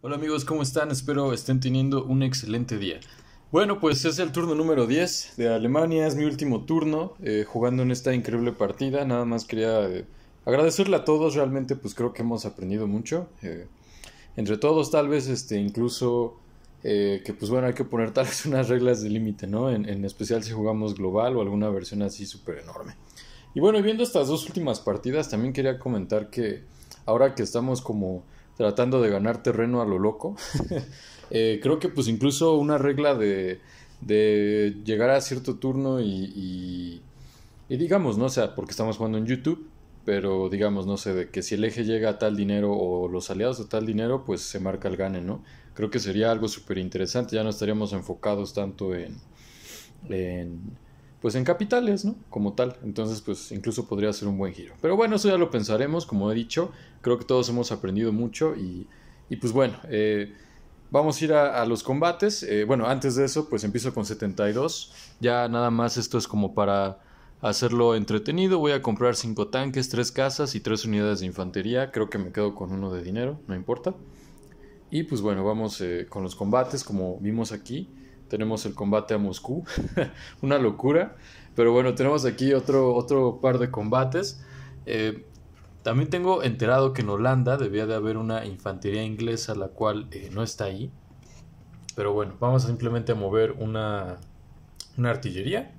Hola amigos, ¿cómo están? Espero estén teniendo un excelente día. Bueno, pues es el turno número 10 de Alemania, es mi último turno jugando en esta increíble partida. Nada más quería agradecerle a todos, realmente pues creo que hemos aprendido mucho. Entre todos tal vez incluso que pues bueno, hay que poner tal vez unas reglas de límite, ¿no? En especial si jugamos global o alguna versión así súper enorme. Y bueno, y viendo estas dos últimas partidas, también quería comentar que ahora que estamos como tratando de ganar terreno a lo loco, creo que pues incluso una regla de llegar a cierto turno y digamos, ¿no? O sea, porque estamos jugando en YouTube, pero digamos, no sé, de que si el eje llega a tal dinero o los aliados a tal dinero, pues se marca el gane, ¿no? Creo que sería algo súper interesante, ya no estaríamos enfocados tanto en pues en capitales, ¿no? Como tal. Entonces, pues incluso podría ser un buen giro. Pero bueno, eso ya lo pensaremos, como he dicho. Creo que todos hemos aprendido mucho y pues bueno, vamos a ir a los combates. Bueno, antes de eso, pues empiezo con 72. Ya nada más esto es como para hacerlo entretenido. Voy a comprar 5 tanques, 3 casas y 3 unidades de infantería. Creo que me quedo con uno de dinero, no importa. Y pues bueno, vamos con los combates, como vimos aquí. Tenemos el combate a Moscú, una locura. Pero bueno, tenemos aquí otro par de combates. Eh, También tengo enterado que en Holanda debía de haber una infantería inglesa, la cual no está ahí. Pero bueno, vamos simplemente a mover una artillería.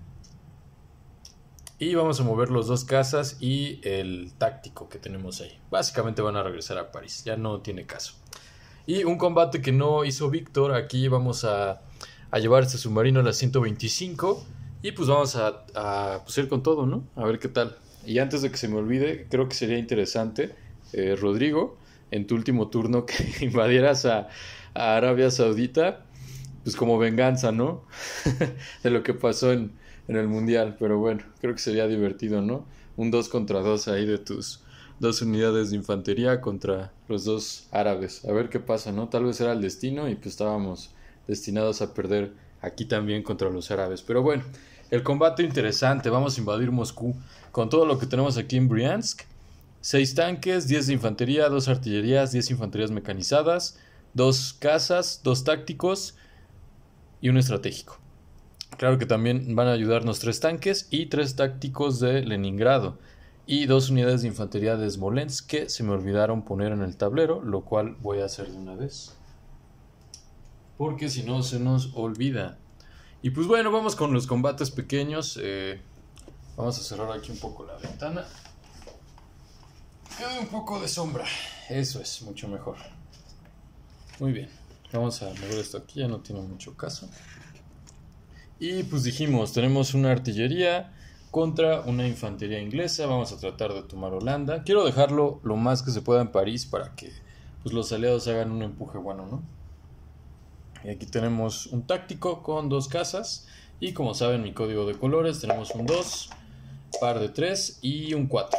Y vamos a mover los dos cazas y el táctico que tenemos ahí. Básicamente van a regresar a París, ya no tiene caso. Y un combate que no hizo Víctor, aquí vamos a llevar este submarino a la 125 y pues vamos pues ir con todo, ¿no? A ver qué tal. Y antes de que se me olvide, creo que sería interesante, Rodrigo, en tu último turno que invadieras a Arabia Saudita, pues como venganza, ¿no? De lo que pasó en el Mundial. Pero bueno, creo que sería divertido, ¿no? Un 2 contra 2 ahí de tus dos unidades de infantería contra los dos árabes. A ver qué pasa, ¿no? Tal vez era el destino y pues estábamos destinados a perder aquí también contra los árabes. Pero bueno, el combate interesante. Vamos a invadir Moscú con todo lo que tenemos aquí en Briansk. 6 tanques, 10 de infantería, 2 artillerías, 10 infanterías mecanizadas, 2 cazas, 2 tácticos y un estratégico. Claro que también van a ayudarnos 3 tanques y 3 tácticos de Leningrado y 2 unidades de infantería de Smolensk que se me olvidaron poner en el tablero, lo cual voy a hacer de una vez, porque si no se nos olvida. Y pues bueno, vamos con los combates pequeños. Vamos a cerrar aquí un poco la ventana. Queda un poco de sombra, eso es mucho mejor. Muy bien, vamos a mover esto aquí, ya no tiene mucho caso. Y pues dijimos, tenemos una artillería contra una infantería inglesa. Vamos a tratar de tomar Holanda. Quiero dejarlo lo más que se pueda en París para que pues, los aliados hagan un empuje bueno, ¿no? Y aquí tenemos un táctico con 2 casas. Y como saben, mi código de colores, tenemos un 2, par de 3 y un 4.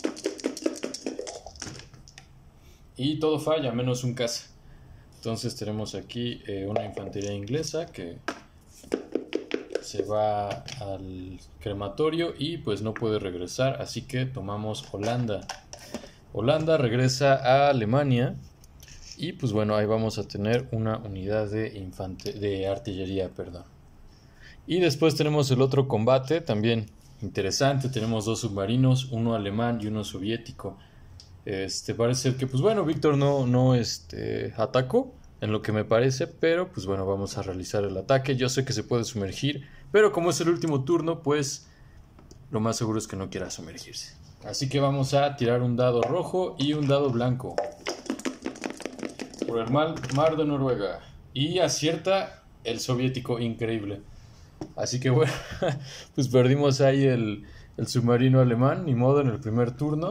Y todo falla, menos un casa. Entonces tenemos aquí una infantería inglesa que se va al crematorio y pues no puede regresar, así que tomamos Holanda. Holanda regresa a Alemania y pues bueno, ahí vamos a tener una unidad de artillería, perdón. Y después tenemos el otro combate, también interesante, tenemos 2 submarinos, uno alemán y uno soviético. Parece ser que pues bueno, Víctor no atacó en lo que me parece, pero pues bueno, vamos a realizar el ataque. Yo sé que se puede sumergir, pero como es el último turno, pues lo más seguro es que no quiera sumergirse. Así que vamos a tirar un dado rojo y un dado blanco por el mar de Noruega. Y acierta el soviético, increíble. Así que bueno, pues perdimos ahí el submarino alemán, ni modo, en el primer turno.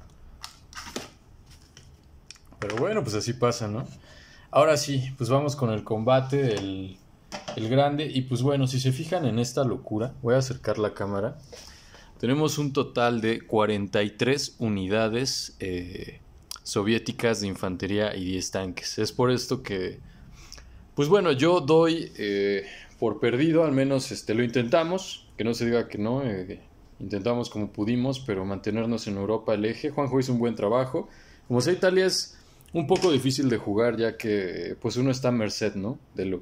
Pero bueno, pues así pasa, ¿no? Ahora sí, pues vamos con el combate, el grande. Y pues bueno, si se fijan en esta locura, voy a acercar la cámara. Tenemos un total de 43 unidades soviéticas de infantería y 10 tanques. Es por esto que, pues bueno, yo doy por perdido, al menos lo intentamos. Que no se diga que no, intentamos como pudimos, pero mantenernos en Europa el eje. Juanjo hizo un buen trabajo. Como sea, Italia es un poco difícil de jugar ya que pues uno está a merced, ¿no?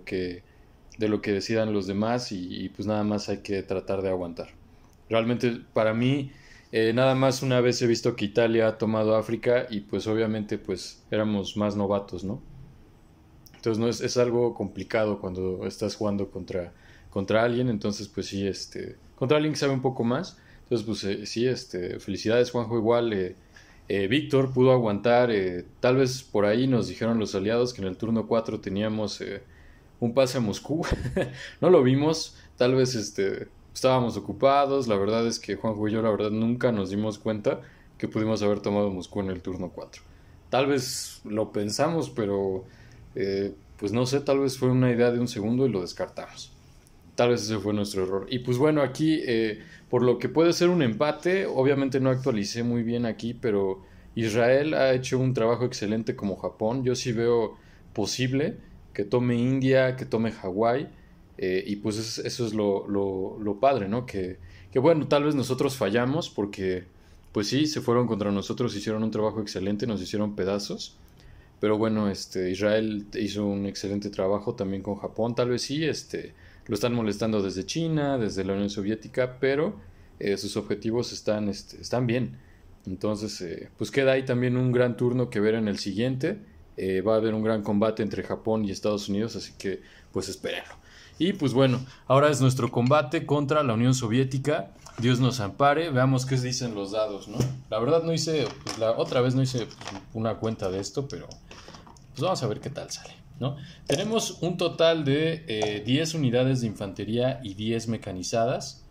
De lo que decidan los demás y pues nada más hay que tratar de aguantar. Realmente para mí nada más una vez he visto que Italia ha tomado África y pues obviamente pues éramos más novatos, ¿no? Entonces no es algo complicado cuando estás jugando contra alguien, entonces pues sí, contra alguien que sabe un poco más. Entonces pues sí, felicidades Juanjo igual. Víctor pudo aguantar, tal vez por ahí nos dijeron los aliados que en el turno 4 teníamos un pase a Moscú. No lo vimos, tal vez estábamos ocupados, la verdad es que Juanjo y yo la verdad nunca nos dimos cuenta que pudimos haber tomado Moscú en el turno 4. Tal vez lo pensamos, pero pues no sé, tal vez fue una idea de un segundo y lo descartamos. Tal vez ese fue nuestro error. Y pues bueno, aquí, por lo que puede ser un empate, obviamente no actualicé muy bien aquí, pero Israel ha hecho un trabajo excelente como Japón. Yo sí veo posible que tome India, que tome Hawái, y pues eso es lo padre, ¿no? Que bueno, tal vez nosotros fallamos porque, pues sí, se fueron contra nosotros, hicieron un trabajo excelente, nos hicieron pedazos. Pero bueno, Israel hizo un excelente trabajo también con Japón, tal vez sí, lo están molestando desde China, desde la Unión Soviética, pero sus objetivos están bien. Entonces, pues queda ahí también un gran turno que ver en el siguiente. Va a haber un gran combate entre Japón y Estados Unidos, así que pues espérenlo. Y pues bueno, ahora es nuestro combate contra la Unión Soviética. Dios nos ampare, veamos qué dicen los dados, ¿no? La verdad no hice, pues otra vez no hice una cuenta de esto, pero pues vamos a ver qué tal sale, ¿no? Tenemos un total de 10 unidades de infantería y 10 mecanizadas,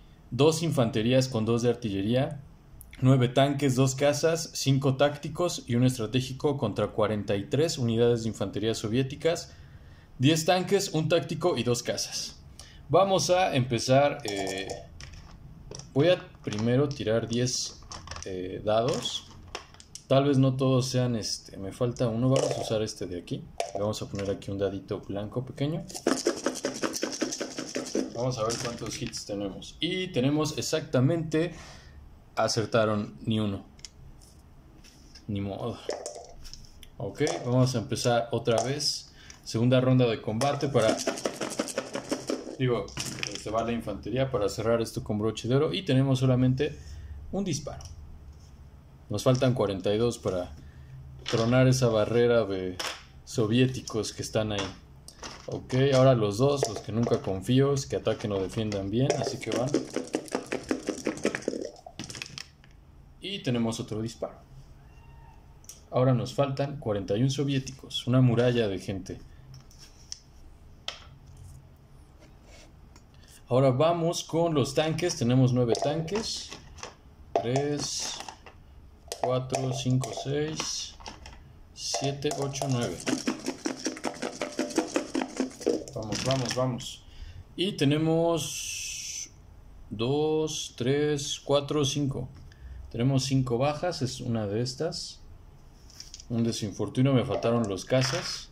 2 infanterías con 2 de artillería, 9 tanques, 2 cazas, 5 tácticos y un estratégico contra 43 unidades de infantería soviéticas, 10 tanques, un táctico y 2 cazas. Vamos a empezar. Voy a primero tirar 10 dados. Tal vez no todos sean me falta uno, vamos a usar este de aquí. Le vamos a poner aquí un dadito blanco pequeño. Vamos a ver cuántos hits tenemos. Y tenemos exactamente, acertaron ni uno. Ni modo. Ok, vamos a empezar otra vez. Segunda ronda de combate para... Digo, se va la infantería para cerrar esto con broche de oro. Y tenemos solamente un disparo. Nos faltan 42 para tronar esa barrera de soviéticos que están ahí. Ok, ahora los dos, los que nunca confío, es que ataquen o defiendan bien, así que van. Y tenemos otro disparo. Ahora nos faltan 41 soviéticos, una muralla de gente. Ahora vamos con los tanques, tenemos 9 tanques. 3... 4, 5, 6, 7, 8, 9. Vamos, vamos, vamos. Y tenemos 2, 3, 4, 5. Tenemos 5 bajas, es una de estas. Un desinfortunio, me faltaron los cazas.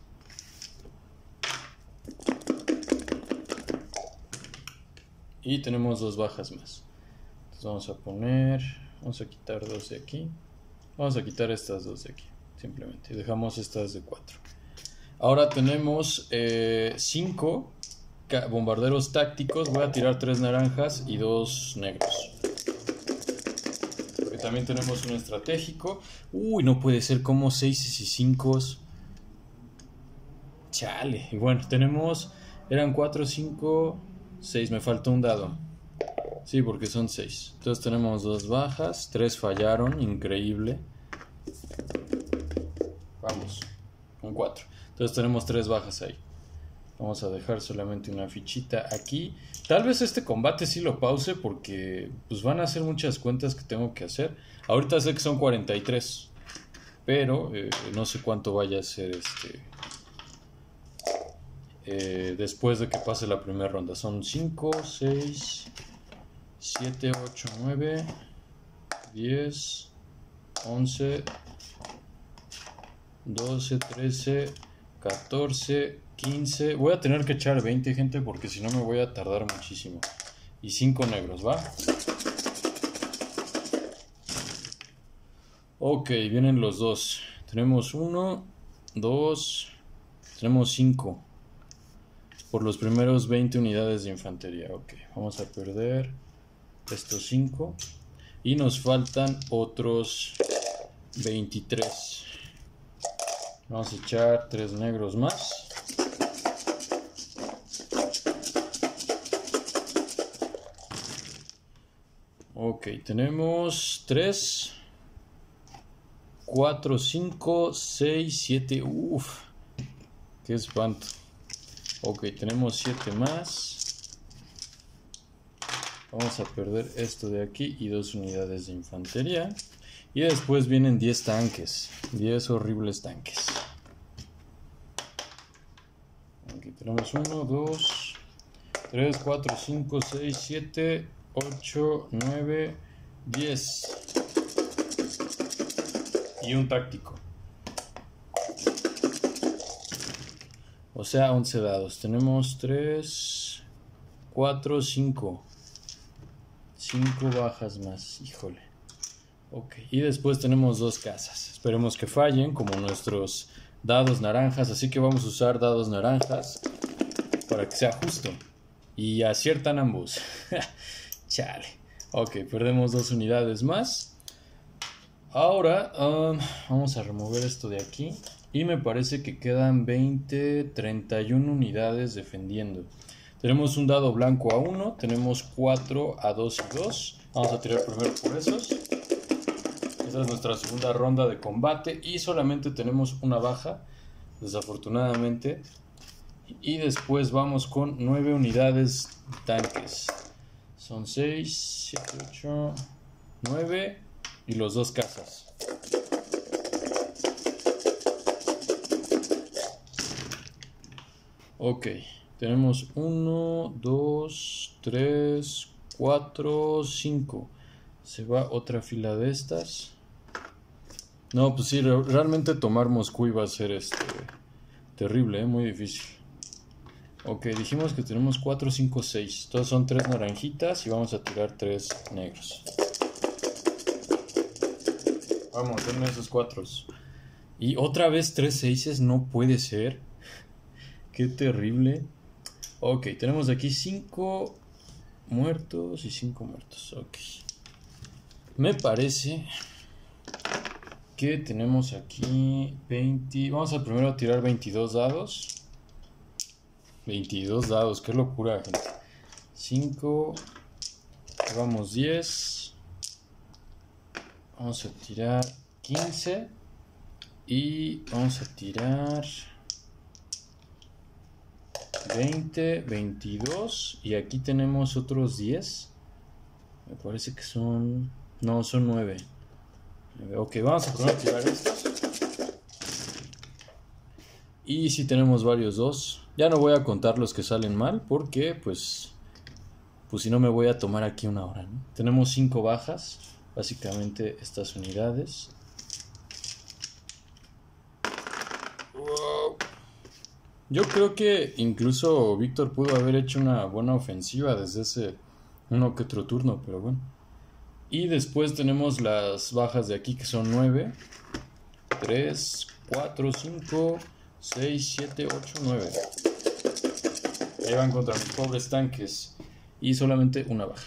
Y tenemos 2 bajas más. Entonces vamos a quitar 2 de aquí. Vamos a quitar estas 2 de aquí, simplemente. Dejamos estas de 4. Ahora tenemos 5 bombarderos tácticos. Voy a tirar 3 naranjas y 2 negros. Porque también tenemos un estratégico. Uy, no puede ser como 6 y 5. Chale. Y bueno, tenemos... Eran 4, 5, 6. Me faltó un dado. Sí, porque son 6. Entonces tenemos 2 bajas, 3 fallaron, increíble. Vamos, un 4. Entonces tenemos 3 bajas ahí. Vamos a dejar solamente una fichita aquí. Tal vez este combate sí lo pause porque pues van a ser muchas cuentas que tengo que hacer. Ahorita sé que son 43, pero no sé cuánto vaya a ser después de que pase la primera ronda. Son 5, 6... 7, 8, 9, 10, 11, 12, 13, 14, 15. Voy a tener que echar 20, gente, porque si no me voy a tardar muchísimo. Y 5 negros, ¿va? Ok, vienen los dos. Tenemos 1, 2, tenemos 5 por los primeros 20 unidades de infantería. Ok, vamos a perder estos 5 y nos faltan otros 23. Vamos a echar 3 negros más. Ok, tenemos 3, 4, 5, 6, 7. Uff, qué espanto. Ok, tenemos 7 más. Vamos a perder esto de aquí y 2 unidades de infantería. Y después vienen 10 tanques. 10 horribles tanques. Aquí tenemos 1, 2, 3, 4, 5, 6, 7, 8, 9, 10. Y un táctico. O sea, 11 dados. Tenemos 3, 4, 5. 5 bajas más. Híjole. Ok. Y después tenemos 2 casas. Esperemos que fallen como nuestros dados naranjas. Así que vamos a usar dados naranjas para que sea justo. Y aciertan ambos. Chale. Ok, perdemos 2 unidades más. Ahora vamos a remover esto de aquí. Y me parece que quedan 20, 31 unidades defendiendo. Tenemos un dado blanco a 1. Tenemos 4 a 2 y 2. Vamos a tirar primero por esos. Esa es nuestra segunda ronda de combate. Y solamente tenemos una baja, desafortunadamente. Y después vamos con 9 unidades de tanques. Son 6, 7, 8, 9 y los 2 cazas. Ok, tenemos 1, 2, 3, 4, 5. Se va otra fila de estas. No, pues sí, realmente tomar Moscú iba a ser terrible, muy difícil. Ok, dijimos que tenemos 4, 5, 6. Todos son 3 naranjitas y vamos a tirar 3 negros. Vamos, denme esos 4. Y otra vez 3 6, no puede ser. Qué terrible. Ok, tenemos aquí 5 muertos y 5 muertos. Ok. Me parece que tenemos aquí 20. Vamos a primero tirar 22 dados. 22 dados, qué locura, gente. 5. Vamos 10. Vamos a tirar 15. Y vamos a tirar 20, 22. Y aquí tenemos otros 10. Me parece que son... No, son 9. Ok, vamos a poner a tirar estos. Y si tenemos varios 2. Ya no voy a contar los que salen mal porque pues si no me voy a tomar aquí una hora, ¿no? Tenemos 5 bajas. Básicamente estas unidades. Wow. Yo creo que incluso Víctor pudo haber hecho una buena ofensiva desde ese uno que otro turno, pero bueno. Y después tenemos las bajas de aquí que son 9, 3, 4, 5, 6, 7, 8, 9. Ahí van contra mis pobres tanques. Y solamente una baja.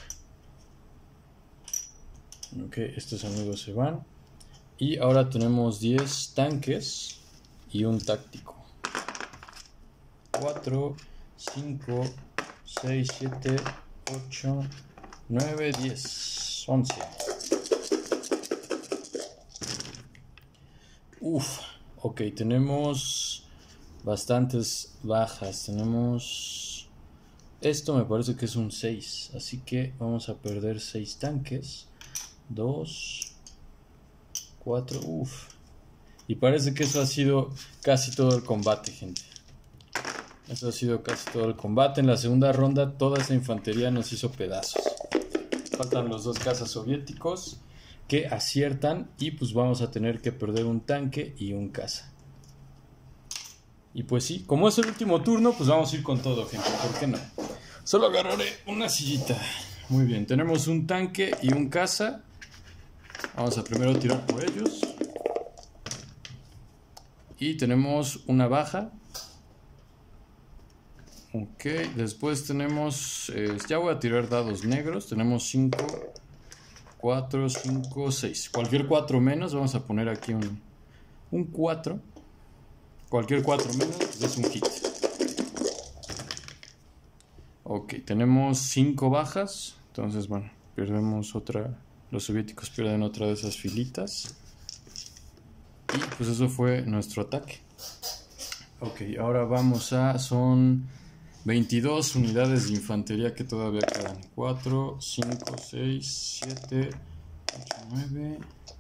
Ok, estos amigos se van. Y ahora tenemos 10 tanques y un táctico. 4, 5, 6, 7, 8, 9, 10, 11. Uf, ok, tenemos bastantes bajas. Tenemos... Esto me parece que es un 6. Así que vamos a perder 6 tanques. 2, 4, uff. Y parece que eso ha sido casi todo el combate, gente. Eso ha sido casi todo el combate. En la segunda ronda toda esa infantería nos hizo pedazos. Faltan los 2 cazas soviéticos que aciertan y pues vamos a tener que perder un tanque y un caza. Y pues sí, como es el último turno, pues vamos a ir con todo, gente. ¿Por qué no? Solo agarraré una sillita. Muy bien, tenemos un tanque y un caza. Vamos a primero tirar por ellos. Y tenemos una baja. Ok, después tenemos... ya voy a tirar dados negros. Tenemos 5, 4, 5, 6. Cualquier 4 menos, vamos a poner aquí un 4. Cualquier 4 menos es un hit. Ok, tenemos 5 bajas. Entonces, bueno, perdemos otra. Los soviéticos pierden otra de esas filitas. Y pues eso fue nuestro ataque. Ok, ahora vamos a... Son 22 unidades de infantería que todavía quedan. 4, 5, 6, 7, 8, 9,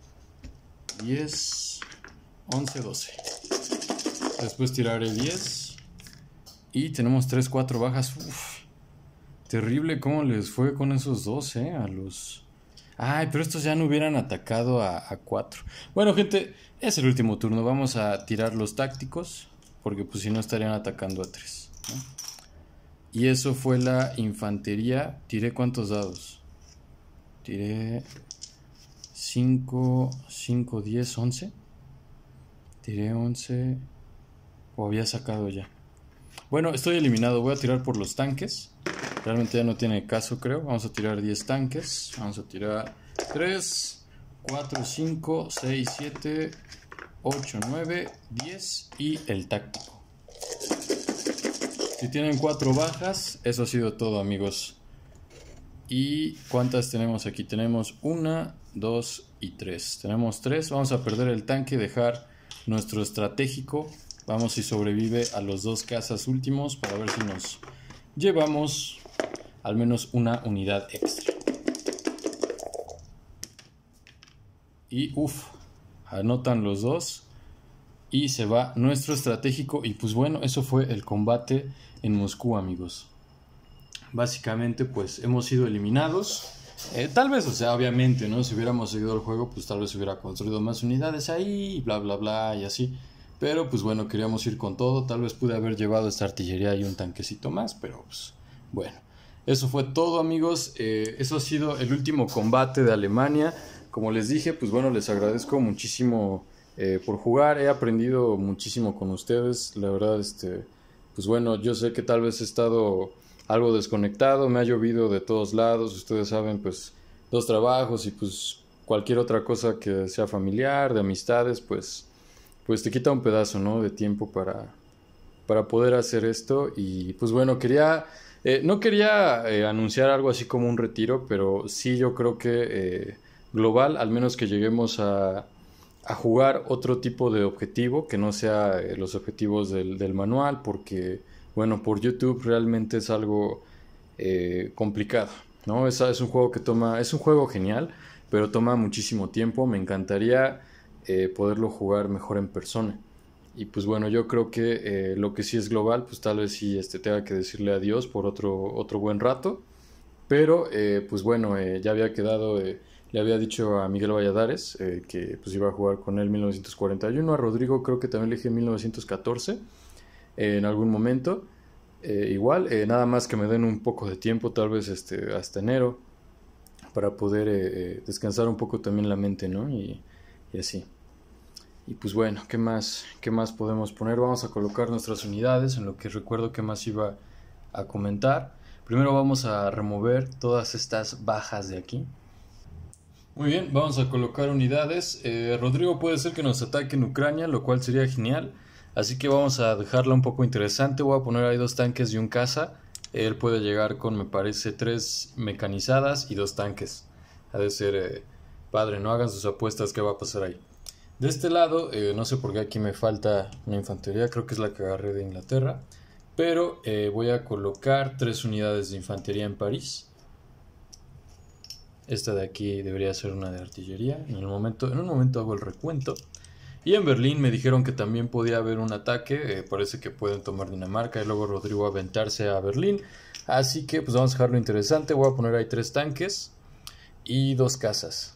10, 11, 12. Después tiraré 10. Y tenemos 3, 4 bajas. Uf, terrible cómo les fue con esos dos, a los... Ay, pero estos ya no hubieran atacado a 4. Bueno, gente, es el último turno. Vamos a tirar los tácticos, porque pues si no estarían atacando a 3, ¿no? Y eso fue la infantería. ¿Tiré cuántos dados? Tiré 5, 5, 10, 11. Tiré 11. O había sacado ya. Bueno, estoy eliminado. Voy a tirar por los tanques. Realmente ya no tiene caso, creo. Vamos a tirar 10 tanques. Vamos a tirar 3, 4, 5, 6, 7, 8, 9, 10 y el táctico. Si tienen 4 bajas, eso ha sido todo, amigos. ¿Y cuántas tenemos aquí? Tenemos 1, 2 y 3. Tenemos 3. Vamos a perder el tanque y dejar nuestro estratégico. Vamos si sobrevive a los 2 cazas últimos para ver si nos llevamos al menos una unidad extra. Y anotan los 2 y se va nuestro estratégico. Y pues bueno, eso fue el combate en Moscú, amigos. Básicamente pues hemos sido eliminados. Tal vez, o sea, obviamente, ¿no? Si hubiéramos seguido el juego, pues tal vez hubiera construido más unidades ahí, y bla bla bla y así. Pero pues bueno, queríamos ir con todo. Tal vez pude haber llevado esta artillería y un tanquecito más, pero pues bueno. Eso fue todo, amigos. Eso ha sido el último combate de Alemania. Como les dije, pues bueno, les agradezco muchísimo por jugar. He aprendido muchísimo con ustedes. La verdad, pues bueno, yo sé que tal vez he estado algo desconectado. Me ha llovido de todos lados. Ustedes saben, pues 2 trabajos y pues cualquier otra cosa que sea familiar, de amistades, pues te quita un pedazo, ¿no? De tiempo para poder hacer esto. Y pues bueno, no quería anunciar algo así como un retiro, pero sí yo creo que global, al menos que lleguemos a jugar otro tipo de objetivo que no sea los objetivos del manual, porque bueno, por YouTube realmente es algo complicado, ¿no? Es un juego es un juego genial, pero toma muchísimo tiempo. Me encantaría poderlo jugar mejor en persona. Y pues bueno, yo creo que lo que sí es global, pues tal vez sí tenga que decirle adiós por otro buen rato. Pero pues bueno, ya había quedado, le había dicho a Miguel Valladares que pues iba a jugar con él 1941. A Rodrigo creo que también le dije 1914 en algún momento. Igual, nada más que me den un poco de tiempo, tal vez hasta enero, para poder descansar un poco también la mente, ¿no? Y así. Y pues bueno, ¿qué más podemos poner? Vamos a colocar nuestras unidades en lo que recuerdo que más iba a comentar. Primero vamos a remover todas estas bajas de aquí. Muy bien, vamos a colocar unidades. Rodrigo puede ser que nos ataque en Ucrania, lo cual sería genial. Así que vamos a dejarla un poco interesante. Voy a poner ahí 2 tanques y un caza. Él puede llegar con, me parece, 3 mecanizadas y 2 tanques. Ha de ser padre, no hagan sus apuestas, ¿qué va a pasar ahí? De este lado, no sé por qué aquí me falta una infantería, creo que es la que agarré de Inglaterra. Pero voy a colocar 3 unidades de infantería en París. Esta de aquí debería ser una de artillería. En un momento hago el recuento. Y en Berlín me dijeron que también podía haber un ataque. Parece que pueden tomar Dinamarca y luego Rodrigo aventarse a Berlín. Así que pues vamos a dejarlo interesante. Voy a poner ahí 3 tanques y 2 cazas.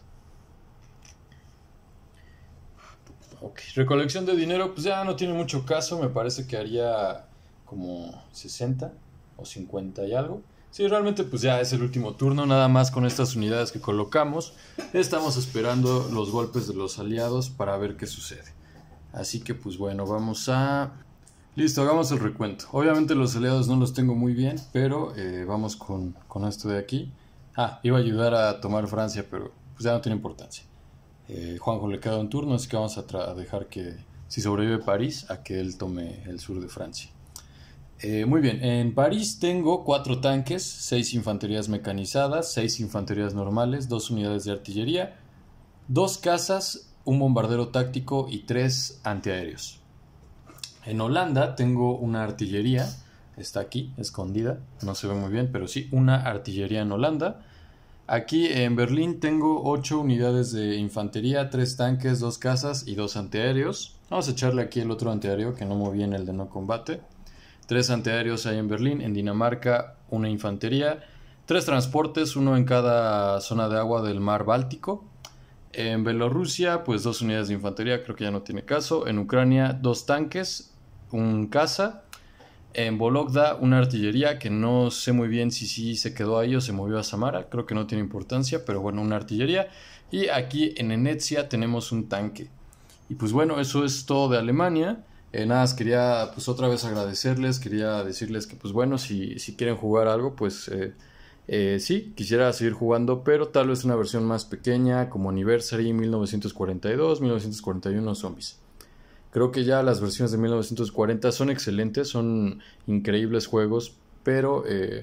Ok, recolección de dinero, pues ya no tiene mucho caso. Me parece que haría como 60 o 50 y algo. Sí, realmente pues ya es el último turno. Nada más con estas unidades que colocamos. Estamos esperando los golpes de los aliados para ver qué sucede. Así que pues bueno, vamos a... Listo, hagamos el recuento. Obviamente los aliados no los tengo muy bien, pero vamos con esto de aquí. Iba a ayudar a tomar Francia, pero pues ya no tiene importancia. Juanjo le queda un turno, así que vamos a dejar que, si sobrevive París, a que él tome el sur de Francia. Muy bien, en París tengo 4 tanques, 6 infanterías mecanizadas, 6 infanterías normales, 2 unidades de artillería, 2 cazas, un bombardero táctico y 3 antiaéreos. En Holanda tengo una artillería, está aquí, escondida, no se ve muy bien, pero sí, una artillería en Holanda. Aquí en Berlín tengo 8 unidades de infantería, 3 tanques, 2 cazas y 2 antiaéreos. Vamos a echarle aquí el otro antiaéreo que no moví en el de no combate. 3 antiaéreos hay en Berlín. En Dinamarca, una infantería, 3 transportes, uno en cada zona de agua del mar Báltico. En Bielorrusia, pues 2 unidades de infantería, creo que ya no tiene caso. En Ucrania, 2 tanques, un caza. En Vologda, una artillería que no sé muy bien si sí se quedó ahí o se movió a Samara. Creo que no tiene importancia, pero bueno, una artillería. Y aquí en Venecia tenemos un tanque. Y pues bueno, eso es todo de Alemania. Nada más quería pues otra vez agradecerles. Quería decirles que pues bueno, si quieren jugar algo, pues sí, quisiera seguir jugando, pero tal vez una versión más pequeña, como Anniversary, 1942, 1941 Zombies. Creo que ya las versiones de 1940 son excelentes, son increíbles juegos, pero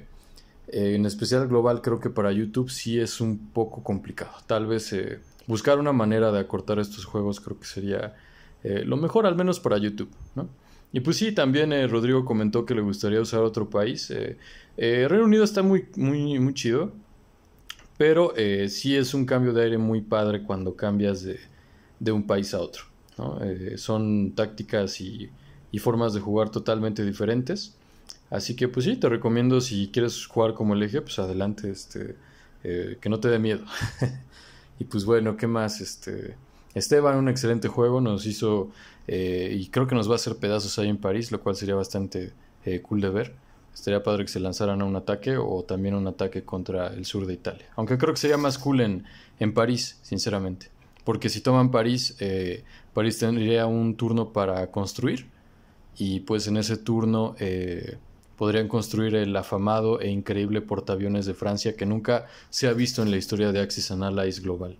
en especial global creo que para YouTube sí es un poco complicado. Tal vez buscar una manera de acortar estos juegos creo que sería lo mejor, al menos para YouTube, ¿no? Y pues sí, también Rodrigo comentó que le gustaría usar otro país. Reino Unido está muy chido, pero sí es un cambio de aire muy padre cuando cambias de un país a otro, ¿no? Son tácticas y formas de jugar totalmente diferentes. Así que pues sí, te recomiendo, si quieres jugar como el eje, pues adelante, que no te dé miedo. Y pues bueno, ¿qué más? Esteban, un excelente juego, nos hizo y creo que nos va a hacer pedazos ahí en París, lo cual sería bastante cool de ver. Estaría padre que se lanzaran a un ataque o también un ataque contra el sur de Italia. Aunque creo que sería más cool en París, sinceramente. Porque si toman París, París tendría un turno para construir. Y pues en ese turno podrían construir el afamado e increíble portaaviones de Francia que nunca se ha visto en la historia de Axis and Allies global.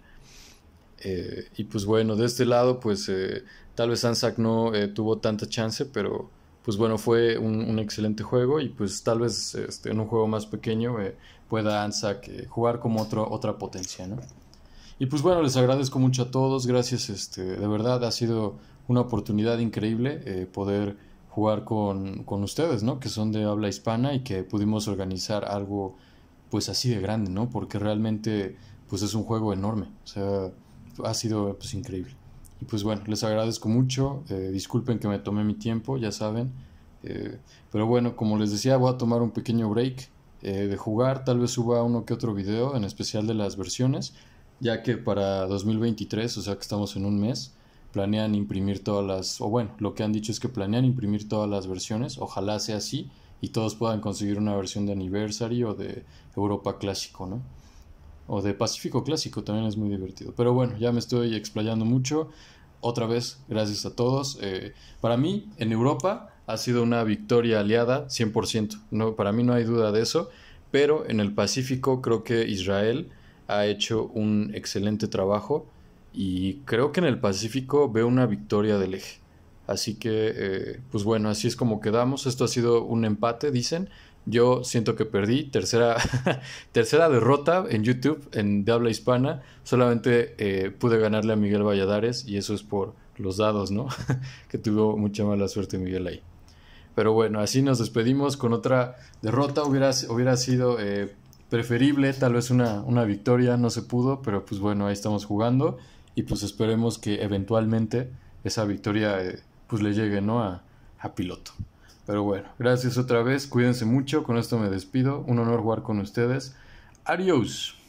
Y pues bueno, de este lado pues tal vez Anzac no tuvo tanta chance, pero pues bueno, fue un excelente juego. Y pues tal vez en un juego más pequeño pueda Anzac jugar como otra potencia, ¿no? Y pues bueno, les agradezco mucho a todos, gracias, de verdad ha sido una oportunidad increíble poder jugar con ustedes, ¿no? Que son de habla hispana y que pudimos organizar algo pues así de grande, ¿no? Porque realmente pues es un juego enorme, o sea, ha sido pues increíble. Y pues bueno, les agradezco mucho, disculpen que me tomé mi tiempo, ya saben, pero bueno, como les decía, voy a tomar un pequeño break de jugar, tal vez suba uno que otro video, en especial de las versiones, ya que para 2023, o sea que estamos en un mes, planean imprimir todas las, o bueno, lo que han dicho es que planean imprimir todas las versiones, ojalá sea así y todos puedan conseguir una versión de Anniversary o de Europa Clásico, ¿no? O de Pacífico Clásico, también es muy divertido. Pero bueno, ya me estoy explayando mucho. Otra vez, gracias a todos. Para mí, en Europa ha sido una victoria aliada 100%. No, para mí no hay duda de eso. Pero en el Pacífico creo que Israel ha hecho un excelente trabajo. Y creo que en el Pacífico veo una victoria del eje. Así que, pues bueno, así es como quedamos. Esto ha sido un empate, dicen. Yo siento que perdí, tercera derrota en YouTube, de habla hispana. Solamente pude ganarle a Miguel Valladares y eso es por los dados, ¿no? Que tuvo mucha mala suerte Miguel ahí. Pero bueno, así nos despedimos con otra derrota. Hubiera sido preferible tal vez una victoria, no se pudo, pero pues bueno, ahí estamos jugando y pues esperemos que eventualmente esa victoria pues le llegue, ¿no? a Piloto. Pero bueno, gracias otra vez, cuídense mucho, con esto me despido, un honor jugar con ustedes, adiós.